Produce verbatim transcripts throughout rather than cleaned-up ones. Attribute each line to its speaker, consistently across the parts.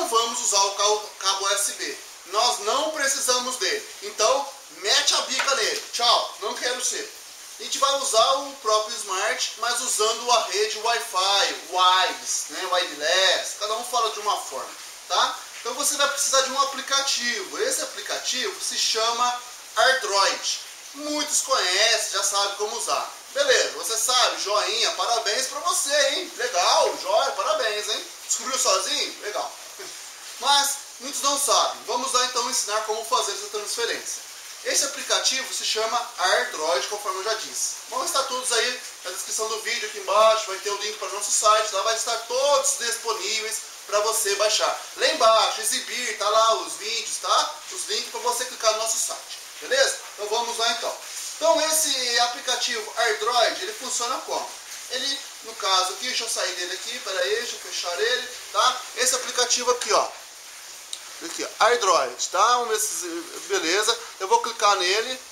Speaker 1: vamos usar o cabo U S B. Nós não precisamos dele. Então, mete a bica nele. Tchau, não quero ser. A gente vai usar o próprio Smart, mas usando a rede Wi-Fi, Wireless, né, Wireless, cada um fala de uma forma, tá? Então você vai precisar de um aplicativo. Esse aplicativo se chama Android. Muitos conhecem, já sabem como usar. Beleza, você sabe, joinha, parabéns pra você, hein? Legal, joia, parabéns, hein? Descobriu sozinho? Legal. Mas muitos não sabem. Vamos lá então ensinar como fazer essa transferência. Esse aplicativo se chama Android, conforme eu já disse. Vão estar todos aí na descrição do vídeo, aqui embaixo, vai ter o link para o nosso site, lá vai estar todos disponíveis para você baixar. Lá embaixo, exibir, tá lá os vídeos, tá? Os links para você clicar no nosso site, beleza? Então vamos lá então. Então esse aplicativo Android, ele funciona como? Ele, no caso aqui, deixa eu sair dele aqui, peraí, deixa eu fechar ele, tá? Esse aplicativo aqui, ó. Aqui, ó, Android, tá? Beleza, eu vou clicar nele.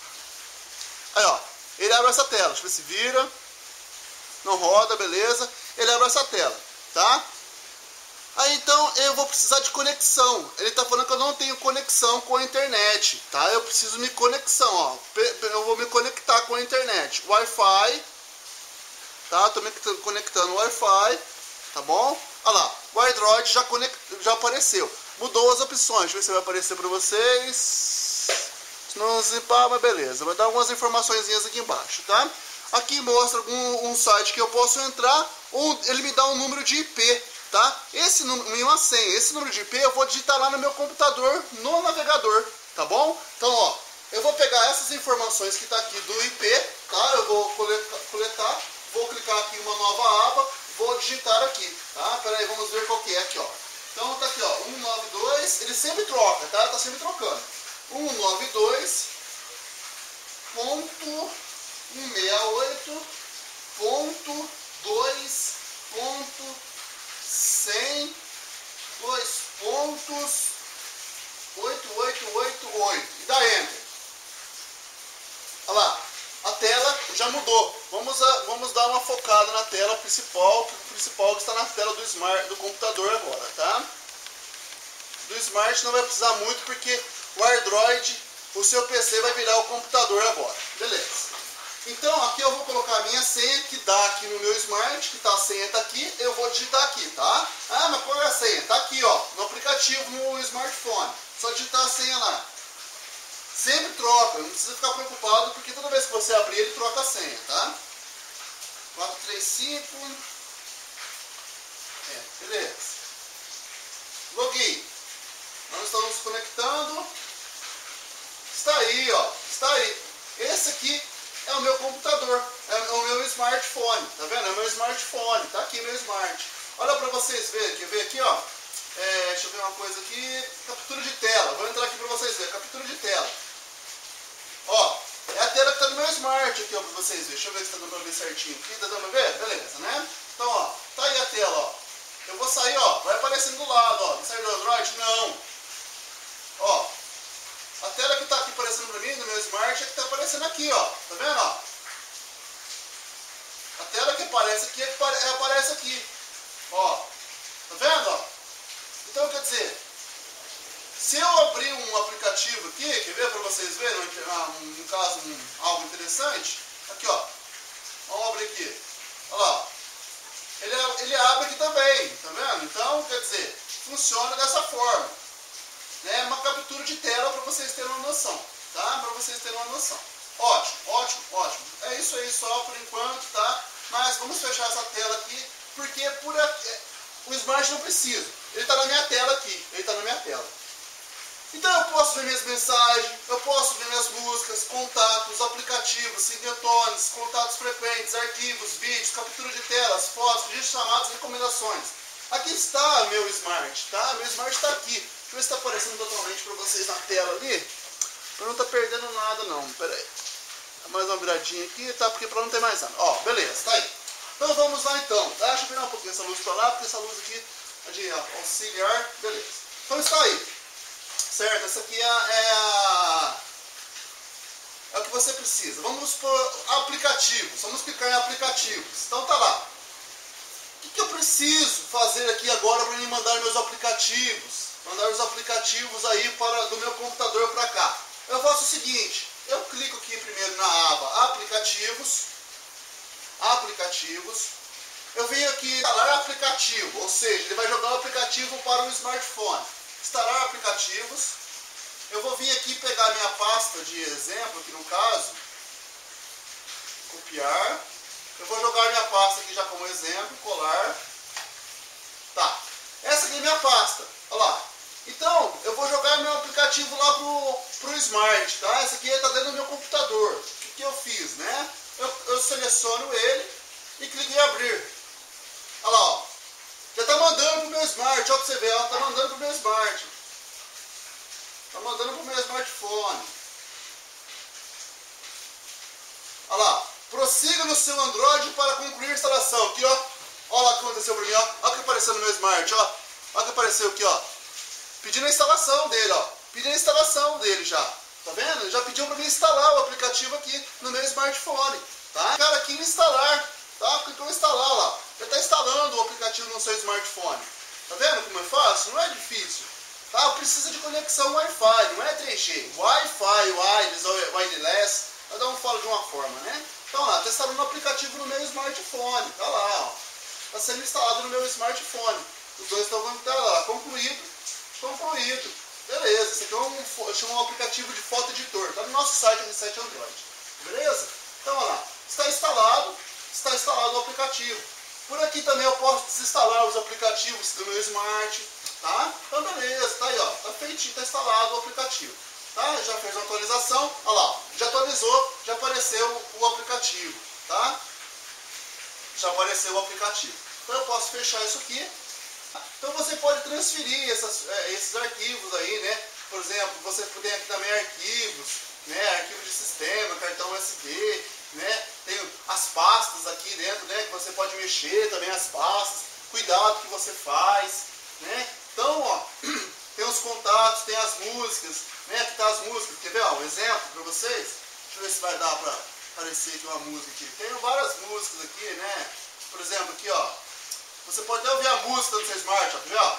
Speaker 1: Aí, ó, ele abre essa tela, deixa eu ver se vira. Não roda, beleza. Ele abre essa tela, tá? Aí, então, eu vou precisar de conexão. Ele tá falando que eu não tenho conexão com a internet, tá? Eu preciso de conexão, ó. Eu vou me conectar com a internet. Wi-Fi, tá? Tô me conectando Wi-Fi, tá bom? Olha lá, o Android já, conect... já apareceu. Mudou as opções, deixa eu ver se vai aparecer para vocês. Não zipar, mas beleza. Vai dar algumas informações aqui embaixo, tá? Aqui mostra um, um site que eu posso entrar, ou ele me dá um número de I P, tá? Esse número, uma senha, esse número de I P eu vou digitar lá no meu computador, no navegador, tá bom? Então, ó, eu vou pegar essas informações que tá aqui do I P, tá? Eu vou coletar, coletar vou clicar aqui em uma nova aba, vou digitar aqui, tá? Pera aí, vamos ver qual que é aqui, ó. Então tá aqui, ó, cento e noventa e dois, ele sempre troca, tá? Tá sempre trocando. cento e noventa e dois ponto cento e sessenta e oito ponto dois ponto cem, dois pontos oito oito oito oito. E dá Enter. Olha lá, a tela já mudou. Vamos, a, vamos dar uma focada na tela principal, o principal que está na tela do Smart, do computador agora, tá? Do Smart não vai precisar muito porque o Android, o seu P C vai virar o computador agora, beleza? Então aqui eu vou colocar a minha senha que dá aqui no meu Smart, que tá, a senha tá aqui, eu vou digitar aqui, tá? Ah, mas qual é a senha? Tá aqui, ó, no aplicativo, no smartphone, só digitar a senha lá. Sempre troca, não precisa ficar preocupado, porque toda vez que você abrir, ele troca a senha, tá? quatro três cinco. É, beleza. Login. Nós estamos nos conectando. Está aí, ó. Está aí. Esse aqui é o meu computador. É o meu smartphone. Tá vendo? É o meu smartphone. Tá aqui meu smart. Olha para vocês verem. Quer ver aqui, ó? É, deixa eu ver uma coisa aqui. Captura de tela. Vou entrar aqui para vocês verem. Captura de tela. Ó, é a tela que tá no meu Smart aqui, ó, pra vocês verem. Deixa eu ver se tá dando pra ver certinho aqui. Tá dando pra ver? Beleza, né? Então, ó, tá aí a tela, ó. Eu vou sair, ó, vai aparecendo do lado, ó. Vai sair do Android? Não. Ó, a tela que tá aqui aparecendo pra mim, no meu Smart, é que tá aparecendo aqui, ó. Tá vendo, ó? A tela que aparece aqui é que aparece aqui. Ó, tá vendo, ó? Então, quer dizer... Se eu abrir um aplicativo aqui, quer ver para vocês verem, um, um caso, um, algo interessante, aqui ó, vamos abrir aqui, olha lá, ele, ele abre aqui também, tá vendo? Então, quer dizer, funciona dessa forma, né? Uma captura de tela para vocês terem uma noção, tá? Para vocês terem uma noção. Ótimo, ótimo, ótimo. É isso aí só por enquanto, tá? Mas vamos fechar essa tela aqui, porque por aqui, o Smart não precisa, ele está na minha tela aqui, ele está na minha tela. Então eu posso ver minhas mensagens, eu posso ver minhas músicas, contatos, aplicativos, singletons, contatos frequentes, arquivos, vídeos, captura de telas, fotos, registros, chamadas, recomendações. Aqui está meu Smart, tá? Meu Smart está aqui. Deixa eu ver se está aparecendo totalmente para vocês na tela ali. Para não estar tá perdendo nada não, pera aí. Dá mais uma viradinha aqui, tá? Porque para não ter mais nada. Ó, beleza, tá aí. Então vamos lá então, tá? Deixa eu virar um pouquinho essa luz para lá, porque essa luz aqui é de auxiliar, beleza. Então está aí. Certo, essa aqui é a, é a é o que você precisa. Vamos por aplicativos, vamos clicar em aplicativos. Então tá lá. O que, que eu preciso fazer aqui agora para me mandar meus aplicativos? mandar os aplicativos aí para, do meu computador para cá. Eu faço o seguinte, eu clico aqui primeiro na aba aplicativos, aplicativos, eu venho aqui instalar aplicativo, ou seja, ele vai jogar o aplicativo para o smartphone. Instalar aplicativos, eu vou vir aqui pegar a minha pasta de exemplo, aqui no caso, copiar, eu vou jogar minha pasta aqui já como exemplo, colar, tá, essa aqui é minha pasta, olha lá. Então, eu vou jogar meu aplicativo lá pro, pro Smart, tá? Esse aqui está dentro do meu computador. O que, que eu fiz, né? Eu, eu seleciono ele e clico em abrir. Olha lá, ó. Já está mandando pro meu Smart, ó, pra você ver, ó, tá mandando pro meu Smart. Tá mandando pro meu smartphone. Olha lá. Prossiga no seu Android para concluir a instalação. Aqui, ó. Olha lá o que aconteceu para mim, ó. Olha o que apareceu no meu Smart, ó. Olha o que apareceu aqui, ó. Pedindo a instalação dele, ó. Pedindo a instalação dele já. Tá vendo? Ele já pediu para mim instalar o aplicativo aqui no meu smartphone. Tá? Cara, aqui em instalar. Tá? Clicou em instalar lá. Já está instalando o aplicativo no seu smartphone. Tá vendo como é fácil? Não é difícil. Tá? Precisa de conexão Wi-Fi, não é três G. Wi-Fi, wireless ou wireless. Cada um fala de uma forma, né? Então lá, está instalando o aplicativo no meu smartphone. Tá lá, ó. Está sendo instalado no meu smartphone. Os dois estão vendo que tá lá. Concluído. Concluído. Beleza, esse aqui é um, chama um aplicativo de foto editor. Está no nosso site, no site Android. Beleza? Então, olha lá. Está instalado. Está instalado o aplicativo. Por aqui também eu posso desinstalar os aplicativos do meu Smart. Tá? Então, beleza. Tá aí, ó. Está feitinho, está instalado o aplicativo. Tá? Já fez uma atualização. Olha lá. Já atualizou, já apareceu o aplicativo. Tá? Já apareceu o aplicativo. Então, eu posso fechar isso aqui. Então você pode transferir essas, esses arquivos aí, né? Por exemplo, você tem aqui também arquivos, né? Arquivo de sistema, cartão U S B, né? Tem as pastas aqui dentro, né? Que você pode mexer também as pastas, cuidado que você faz, né? Então, ó, tem os contatos, tem as músicas, né? Aqui tá as músicas, quer ver, ó, um exemplo para vocês? Deixa eu ver se vai dar para aparecer aqui uma música aqui. Tem várias músicas aqui, né? Por exemplo, aqui, ó. Você pode até ouvir a música do seu Smart, ó, viu?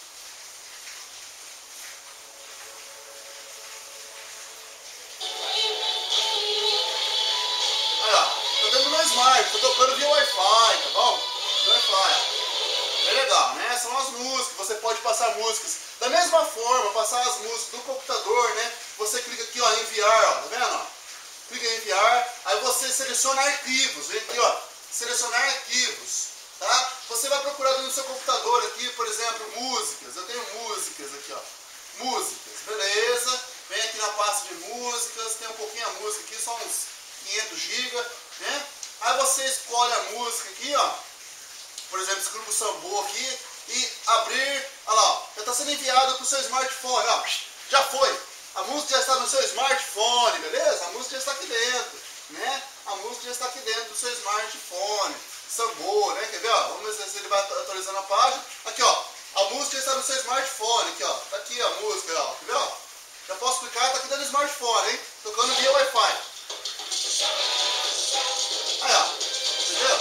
Speaker 1: Aí, ó, tô dentro do meu Smart, tô tocando via Wi-Fi, tá bom? Via Wi-Fi. É legal, né? São as músicas, você pode passar músicas. Da mesma forma, passar as músicas do computador, né? Você clica aqui, ó, em enviar, ó, tá vendo? Ó? Clica em enviar, aí você seleciona arquivos, vem aqui, ó, selecionar arquivos. Tá? Você vai procurar no seu computador aqui, por exemplo, músicas. Eu tenho músicas aqui, ó. Músicas, beleza. Vem aqui na pasta de músicas, tem um pouquinho a música aqui, só uns quinhentos gigas, né? Aí você escolhe a música aqui, ó. Por exemplo, escreve o Sambô aqui e abrir, olha lá, ó, já está sendo enviado para o seu smartphone, ó. Já foi. A música já está no seu smartphone, beleza? A música já está aqui dentro, né? A música já está aqui dentro do seu smartphone. Sambô, né? Quer ver? Ó? Vamos ver se ele vai atualizando a página. Aqui, ó. A música está no seu smartphone. Aqui, ó. Tá aqui a música, ó. Quer ver? Ó? Já posso clicar, tá aqui dentro do smartphone, hein? Tocando via Wi-Fi. Aí, ó. Entendeu?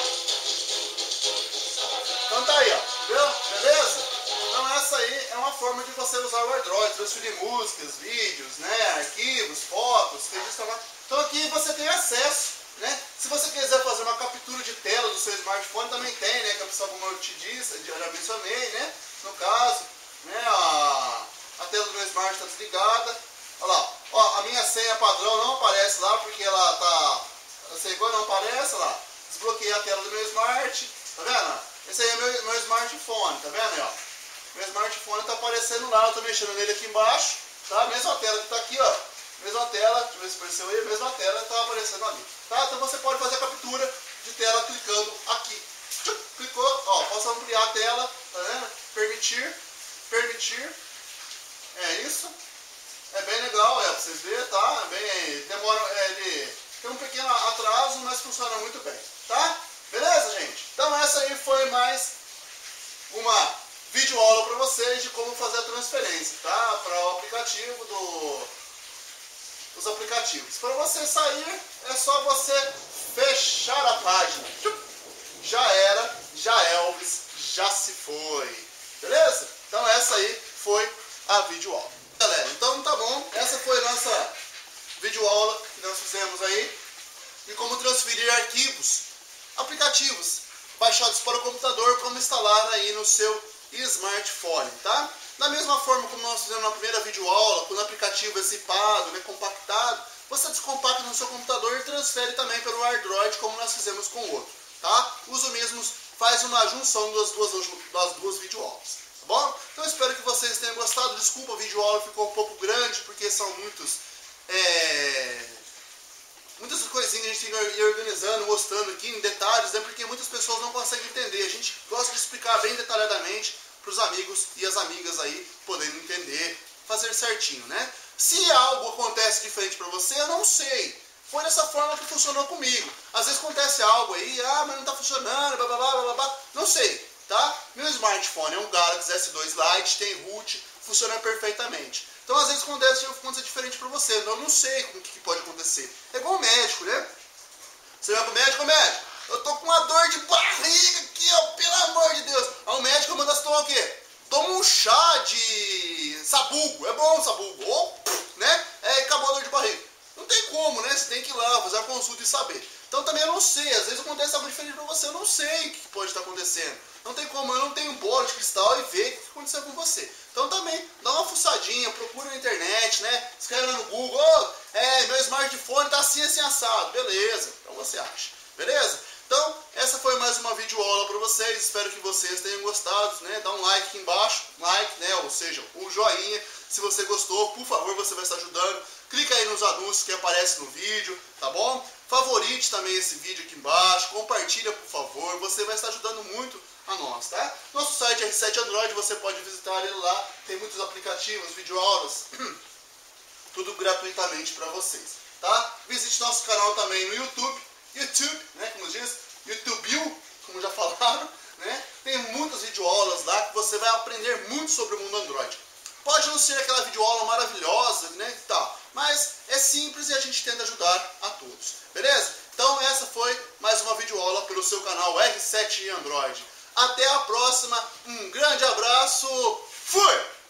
Speaker 1: Então tá aí, ó. Entendeu? Beleza? Então essa aí é uma forma de você usar o Android, transferir músicas, vídeos, né? Arquivos, fotos, registrar. Então aqui você tem acesso. Né? Se você quiser fazer uma captura de tela do seu smartphone, também tem, né? Que a pessoa, como eu te disse, eu já mencionei, né? No caso, né? A, a tela do meu smart está desligada. Olha lá, ó, a minha senha padrão não aparece lá porque ela tá. A senha igual não aparece, olha lá. Desbloqueei a tela do meu smart, tá vendo? Esse aí é meu, meu smartphone, tá vendo? Aí, ó? Meu smartphone está aparecendo lá, eu tô mexendo nele aqui embaixo, tá? A mesma tela que tá aqui, ó. Mesma tela, deixa eu ver se apareceu aí, mesma tela está aparecendo ali. Tá? Então você pode fazer a captura de tela clicando aqui. Clicou, ó, posso ampliar a tela, tá vendo? Permitir, permitir. É isso. É bem legal, é, pra vocês verem, tá? É bem, demora, é, ele tem um pequeno atraso, mas funciona muito bem, tá? Beleza, gente? Então essa aí foi mais uma videoaula para vocês de como fazer a transferência, tá? Para o aplicativo do... os aplicativos. Para você sair, é só você fechar a página. Já era, já Elvis, já se foi. Beleza? Então essa aí foi a videoaula. Galera, então tá bom, essa foi a nossa videoaula que nós fizemos aí de como transferir arquivos, aplicativos baixados para o computador, como instalar aí no seu smartphone, tá? Da mesma forma como nós fizemos na primeira videoaula, quando o aplicativo é zipado, né, compactado, você descompacta no seu computador e transfere também pelo Android, como nós fizemos com o outro, tá? Usa o mesmo, faz uma junção das duas, das duas videoaulas, tá bom? Então espero que vocês tenham gostado. Desculpa, a videoaula ficou um pouco grande, porque são muitos, é, muitas coisinhas que a gente tem que ir organizando, mostrando aqui em detalhes, né, porque muitas pessoas não conseguem entender. A gente gosta de explicar bem detalhadamente para os amigos e as amigas aí poderem entender, fazer certinho, né? Se algo acontece diferente para você, eu não sei. Foi dessa forma que funcionou comigo. Às vezes acontece algo aí, ah, mas não está funcionando, blá, blá, blá, blá, blá. Não sei, tá? Meu smartphone é um Galaxy S dois Lite, tem root, funciona perfeitamente. Então às vezes acontece, acontece diferente para você. Eu não sei o que pode acontecer. É igual o médico, né? Você vai pro médico, médico, eu tô com uma dor de barriga aqui, ó, pelo amor de Deus. Aí o médico manda você tomar o quê? Toma um chá de sabugo, é bom o sabugo, ou, né? É, acabou a dor de barriga. Não tem como, né? Você tem que ir lá, fazer a consulta e saber. Então também eu não sei, às vezes acontece algo diferente pra você, eu não sei o que pode estar acontecendo. Não tem como, eu não tenho bola de cristal e ver o que aconteceu com você. Então também, dá uma fuçadinha, procura na internet, né? Escreve lá no Google, oh, é, meu smartphone tá assim, assim, assado. Beleza, então você acha, beleza? Então, essa foi mais uma videoaula para vocês, espero que vocês tenham gostado, né? Dá um like aqui embaixo, like, né? Ou seja, um joinha, se você gostou, por favor, você vai estar ajudando. Clica aí nos anúncios que aparecem no vídeo, tá bom? Favorite também esse vídeo aqui embaixo, compartilha, por favor, você vai estar ajudando muito a nós, tá? Nosso site R sete Android, você pode visitar ele lá, tem muitos aplicativos, videoaulas, tudo gratuitamente para vocês, tá? Visite nosso canal também no YouTube, YouTube, né, como diz, YouTube, como já falaram, né? Tem muitas videoaulas lá que você vai aprender muito sobre o mundo Android. Pode não ser aquela videoaula maravilhosa, né, e tal, mas é simples e a gente tenta ajudar a todos, beleza? Então essa foi mais uma videoaula pelo seu canal R sete Android. Até a próxima, um grande abraço, fui!